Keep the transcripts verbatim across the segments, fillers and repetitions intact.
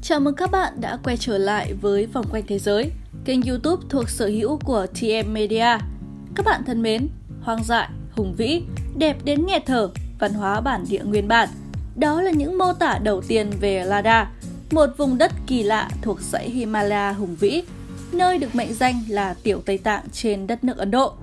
Chào mừng các bạn đã quay trở lại với Vòng quanh thế giới, kênh YouTube thuộc sở hữu của tê em Media. Các bạn thân mến, hoang dại, hùng vĩ, đẹp đến nghẹt thở, văn hóa bản địa nguyên bản. Đó là những mô tả đầu tiên về Ladakh, một vùng đất kỳ lạ thuộc dãy Himalaya hùng vĩ, nơi được mệnh danh là Tiểu Tây Tạng trên đất nước Ấn Độ.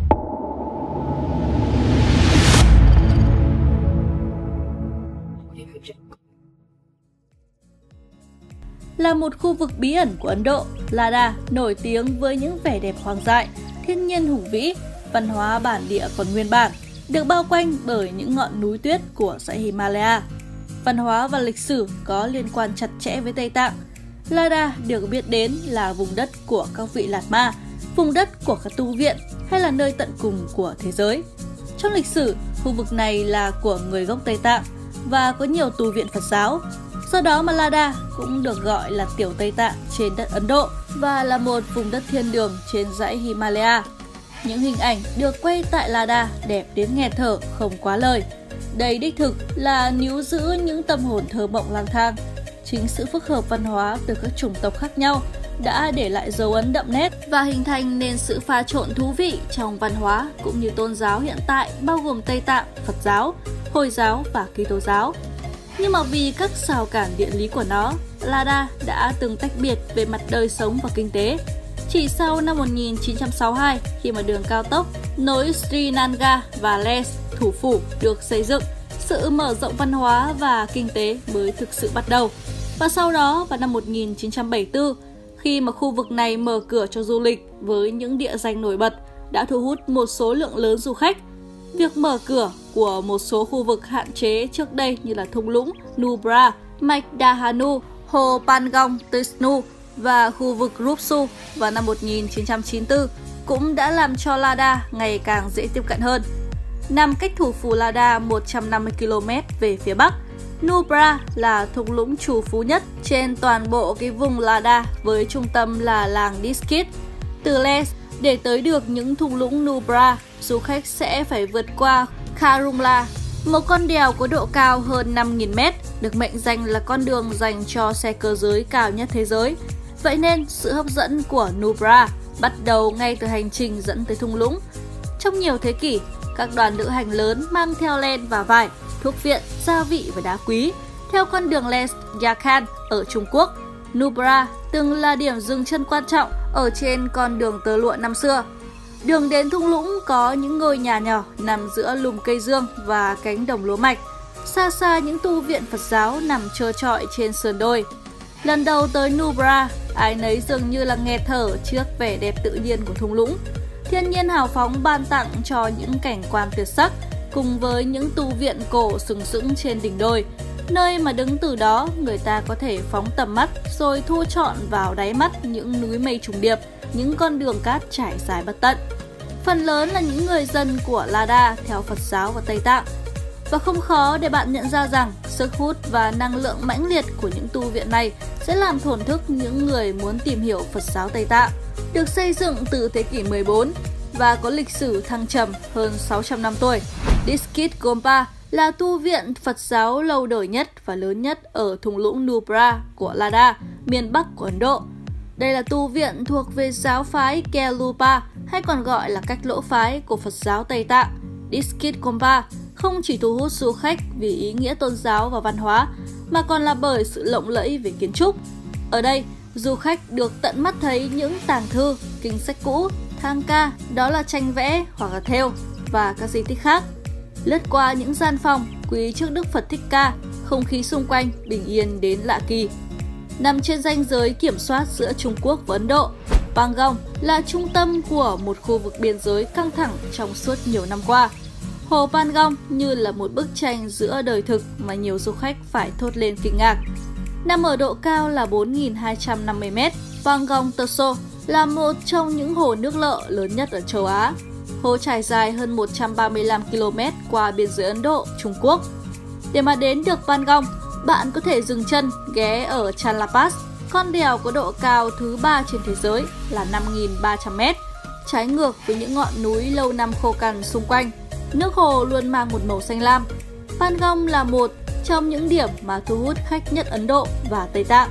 Là một khu vực bí ẩn của Ấn Độ, Ladakh nổi tiếng với những vẻ đẹp hoang dại, thiên nhiên hùng vĩ, văn hóa bản địa còn nguyên bản, được bao quanh bởi những ngọn núi tuyết của dãy Himalaya. Văn hóa và lịch sử có liên quan chặt chẽ với Tây Tạng. Ladakh được biết đến là vùng đất của các vị Lạt Ma, vùng đất của các tu viện hay là nơi tận cùng của thế giới. Trong lịch sử, khu vực này là của người gốc Tây Tạng và có nhiều tu viện Phật giáo. Do đó mà Ladakh cũng được gọi là Tiểu Tây Tạng trên đất Ấn Độ và là một vùng đất thiên đường trên dãy Himalaya. Những hình ảnh được quay tại Ladakh đẹp đến nghẹt thở không quá lời. Đây đích thực là níu giữ những tâm hồn thơ mộng lang thang. Chính sự phức hợp văn hóa từ các chủng tộc khác nhau đã để lại dấu ấn đậm nét và hình thành nên sự pha trộn thú vị trong văn hóa cũng như tôn giáo hiện tại, bao gồm Tây Tạng, Phật giáo, Hồi giáo và Kitô giáo. Nhưng mà vì các rào cản địa lý của nó, Ladakh đã từng tách biệt về mặt đời sống và kinh tế. Chỉ sau năm một nghìn chín trăm sáu mươi hai, khi mà đường cao tốc nối Srinagar và Leh, thủ phủ, được xây dựng, sự mở rộng văn hóa và kinh tế mới thực sự bắt đầu. Và sau đó, vào năm một nghìn chín trăm bảy mươi tư, khi mà khu vực này mở cửa cho du lịch với những địa danh nổi bật, đã thu hút một số lượng lớn du khách. Việc mở cửa của một số khu vực hạn chế trước đây như là thung lũng Nubra, Makdahanu, hồ Pangong Tisnu và khu vực Rupsu vào năm một nghìn chín trăm chín mươi tư cũng đã làm cho Ladakh ngày càng dễ tiếp cận hơn. Nằm cách thủ phủ Ladakh một trăm năm mươi ki lô mét về phía bắc, Nubra là thung lũng trù phú nhất trên toàn bộ cái vùng Ladakh với trung tâm là làng Diskit. Từ Leh để tới được những thung lũng Nubra, du khách sẽ phải vượt qua Karumla, một con đèo có độ cao hơn năm nghìn mét, được mệnh danh là con đường dành cho xe cơ giới cao nhất thế giới. Vậy nên, sự hấp dẫn của Nubra bắt đầu ngay từ hành trình dẫn tới thung lũng. Trong nhiều thế kỷ, các đoàn lữ hành lớn mang theo len và vải, thuốc viện, gia vị và đá quý theo con đường Leh Yakhan ở Trung Quốc. Nubra từng là điểm dừng chân quan trọng ở trên con đường tơ lụa năm xưa. Đường đến thung lũng có những ngôi nhà nhỏ nằm giữa lùm cây dương và cánh đồng lúa mạch. Xa xa những tu viện Phật giáo nằm trơ trọi trên sườn đồi. Lần đầu tới Nubra, ai nấy dường như là nghẹt thở trước vẻ đẹp tự nhiên của thung lũng. Thiên nhiên hào phóng ban tặng cho những cảnh quan tuyệt sắc, cùng với những tu viện cổ sừng sững trên đỉnh đồi, nơi mà đứng từ đó người ta có thể phóng tầm mắt rồi thu trọn vào đáy mắt những núi mây trùng điệp, những con đường cát trải dài bất tận. Phần lớn là những người dân của Ladakh theo Phật giáo và Tây Tạng. Và không khó để bạn nhận ra rằng sức hút và năng lượng mãnh liệt của những tu viện này sẽ làm thổn thức những người muốn tìm hiểu Phật giáo Tây Tạng. Được xây dựng từ thế kỷ mười bốn và có lịch sử thăng trầm hơn sáu trăm năm tuổi, Diskit Gompa là tu viện Phật giáo lâu đời nhất và lớn nhất ở thung lũng Nubra của Ladakh, miền Bắc của Ấn Độ. Đây là tu viện thuộc về giáo phái Gelupa, hay còn gọi là cách lỗ phái của Phật giáo Tây Tạng. Diskit Gompa không chỉ thu hút du khách vì ý nghĩa tôn giáo và văn hóa, mà còn là bởi sự lộng lẫy về kiến trúc. Ở đây, du khách được tận mắt thấy những tàng thư, kinh sách cũ, thang ca, đó là tranh vẽ hoặc là thêu, và các di tích khác. Lướt qua những gian phòng quý trước Đức Phật Thích Ca, không khí xung quanh bình yên đến lạ kỳ. Nằm trên ranh giới kiểm soát giữa Trung Quốc và Ấn Độ, Pangong là trung tâm của một khu vực biên giới căng thẳng trong suốt nhiều năm qua. Hồ Pangong như là một bức tranh giữa đời thực mà nhiều du khách phải thốt lên kinh ngạc. Nằm ở độ cao là bốn nghìn hai trăm năm mươi mét, Pangong Tso là một trong những hồ nước lợ lớn nhất ở châu Á. Hồ trải dài hơn một trăm ba mươi lăm ki lô mét qua biên giới Ấn Độ, Trung Quốc. Để mà đến được Pangong, bạn có thể dừng chân ghé ở Chandla Pass, con đèo có độ cao thứ ba trên thế giới là năm nghìn ba trăm mét, trái ngược với những ngọn núi lâu năm khô cằn xung quanh. Nước hồ luôn mang một màu xanh lam. Pangong là một trong những điểm mà thu hút khách nhất Ấn Độ và Tây Tạng.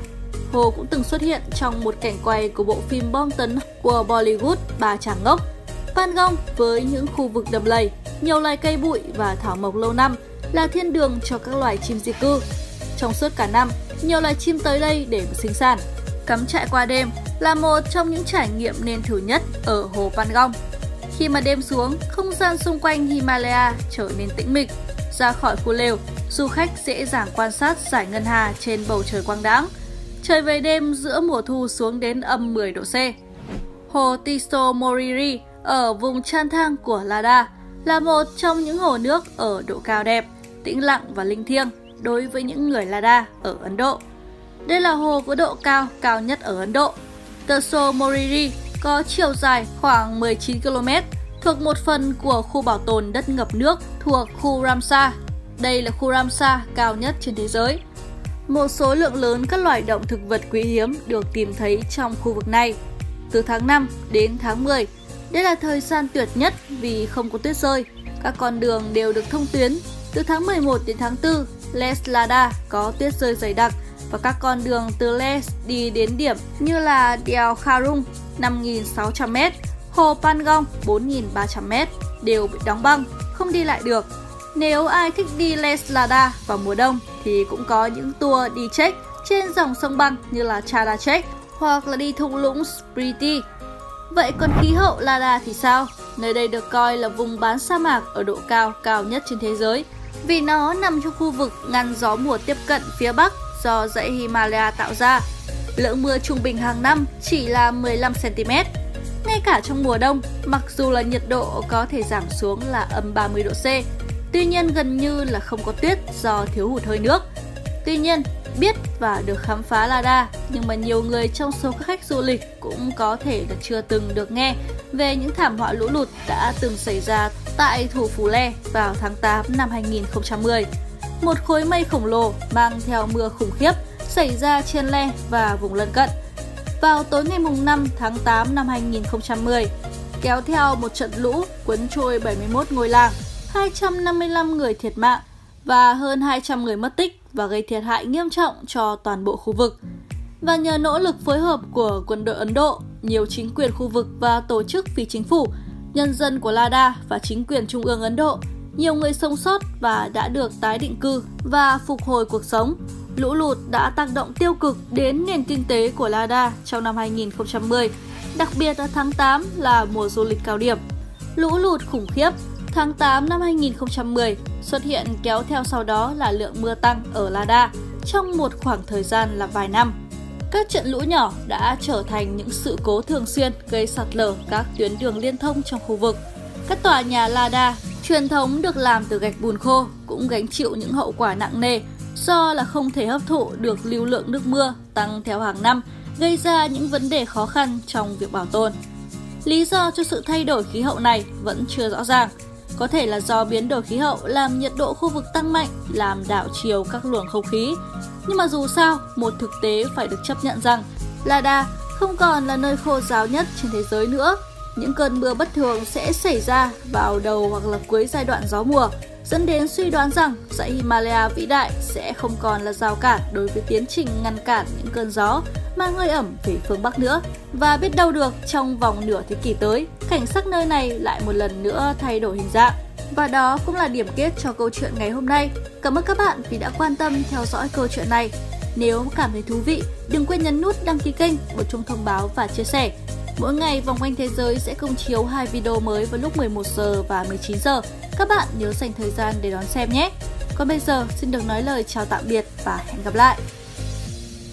Hồ cũng từng xuất hiện trong một cảnh quay của bộ phim bom tấn của Bollywood Ba Chàng Ngốc. Pangong với những khu vực đầm lầy, nhiều loài cây bụi và thảo mộc lâu năm là thiên đường cho các loài chim di cư. Trong suốt cả năm, nhiều loài chim tới đây để sinh sản. Cắm trại qua đêm là một trong những trải nghiệm nên thử nhất ở hồ Pangong. Khi mà đêm xuống, không gian xung quanh Himalaya trở nên tĩnh mịch. Ra khỏi khu lều, du khách dễ dàng quan sát dải ngân hà trên bầu trời quang đãng. Trời về đêm giữa mùa thu xuống đến âm mười độ C. Hồ Tiso Moriri ở vùng Chanthang của Ladakh là một trong những hồ nước ở độ cao đẹp, tĩnh lặng và linh thiêng đối với những người Ladakh ở Ấn Độ. Đây là hồ có độ cao cao nhất ở Ấn Độ. Tiso Moriri có chiều dài khoảng mười chín ki lô mét, thuộc một phần của khu bảo tồn đất ngập nước thuộc khu Ramsar. Đây là khu Ramsar cao nhất trên thế giới. Một số lượng lớn các loài động thực vật quý hiếm được tìm thấy trong khu vực này. Từ tháng năm đến tháng mười, đây là thời gian tuyệt nhất vì không có tuyết rơi. Các con đường đều được thông tuyến. Từ tháng mười một đến tháng tư, Leh Ladakh có tuyết rơi dày đặc và các con đường từ Leh đi đến điểm như là đèo Kharung năm nghìn sáu trăm mét, hồ Pangong bốn nghìn ba trăm mét đều bị đóng băng, không đi lại được. Nếu ai thích đi Leh Ladakh vào mùa đông thì cũng có những tour đi trek trên dòng sông băng như là Chada Trek hoặc là đi thung lũng Spiti. Vậy còn khí hậu Ladakh thì sao? Nơi đây được coi là vùng bán sa mạc ở độ cao cao nhất trên thế giới vì nó nằm trong khu vực ngăn gió mùa tiếp cận phía Bắc do dãy Himalaya tạo ra. Lượng mưa trung bình hàng năm chỉ là mười lăm xăng ti mét. Ngay cả trong mùa đông, mặc dù là nhiệt độ có thể giảm xuống là âm ba mươi độ C, tuy nhiên gần như là không có tuyết do thiếu hụt hơi nước. Tuy nhiên, biết và được khám phá Ladakh, nhưng mà nhiều người trong số các khách du lịch cũng có thể là chưa từng được nghe về những thảm họa lũ lụt đã từng xảy ra tại thủ phủ Leh vào tháng tám năm hai nghìn không trăm mười. Một khối mây khổng lồ mang theo mưa khủng khiếp xảy ra trên Leh và vùng lân cận. Vào tối ngày năm tháng tám năm hai nghìn không trăm mười, kéo theo một trận lũ cuốn trôi bảy mươi mốt ngôi làng, hai trăm năm mươi lăm người thiệt mạng và hơn hai trăm người mất tích và gây thiệt hại nghiêm trọng cho toàn bộ khu vực. Và nhờ nỗ lực phối hợp của quân đội Ấn Độ, nhiều chính quyền khu vực và tổ chức phi chính phủ, nhân dân của Ladakh và chính quyền trung ương Ấn Độ, nhiều người sống sót và đã được tái định cư và phục hồi cuộc sống. Lũ lụt đã tác động tiêu cực đến nền kinh tế của Ladakh trong năm hai nghìn không trăm mười, đặc biệt là tháng tám là mùa du lịch cao điểm. Lũ lụt khủng khiếp tháng tám năm hai nghìn không trăm mười xuất hiện kéo theo sau đó là lượng mưa tăng ở Ladakh trong một khoảng thời gian là vài năm. Các trận lũ nhỏ đã trở thành những sự cố thường xuyên gây sạt lở các tuyến đường liên thông trong khu vực. Các tòa nhà Ladakh truyền thống được làm từ gạch bùn khô cũng gánh chịu những hậu quả nặng nề do là không thể hấp thụ được lưu lượng nước mưa tăng theo hàng năm, gây ra những vấn đề khó khăn trong việc bảo tồn. Lý do cho sự thay đổi khí hậu này vẫn chưa rõ ràng. Có thể là do biến đổi khí hậu làm nhiệt độ khu vực tăng mạnh, làm đảo chiều các luồng không khí. Nhưng mà dù sao, một thực tế phải được chấp nhận rằng Ladakh không còn là nơi khô ráo nhất trên thế giới nữa. Những cơn mưa bất thường sẽ xảy ra vào đầu hoặc là cuối giai đoạn gió mùa, dẫn đến suy đoán rằng dãy Himalaya vĩ đại sẽ không còn là rào cản đối với tiến trình ngăn cản những cơn gió mang hơi ẩm về phương Bắc nữa. Và biết đâu được trong vòng nửa thế kỷ tới, cảnh sắc nơi này lại một lần nữa thay đổi hình dạng. Và đó cũng là điểm kết cho câu chuyện ngày hôm nay. Cảm ơn các bạn vì đã quan tâm theo dõi câu chuyện này. Nếu cảm thấy thú vị, đừng quên nhấn nút đăng ký kênh, bật chuông thông báo và chia sẻ. Mỗi ngày Vòng Quanh Thế Giới sẽ công chiếu hai video mới vào lúc mười một giờ và mười chín giờ. Các bạn nhớ dành thời gian để đón xem nhé. Còn bây giờ, xin được nói lời chào tạm biệt và hẹn gặp lại.